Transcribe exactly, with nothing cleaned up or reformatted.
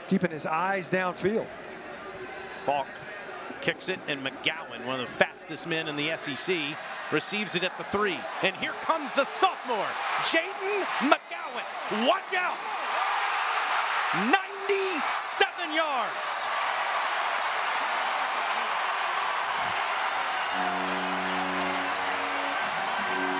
keeping his eyes downfield. Falk kicks it, and McGowan, one of the fastest men in the S E C, receives it at the three. And here comes the sophomore, Jayden McGowan. Watch out! ninety-seven yards.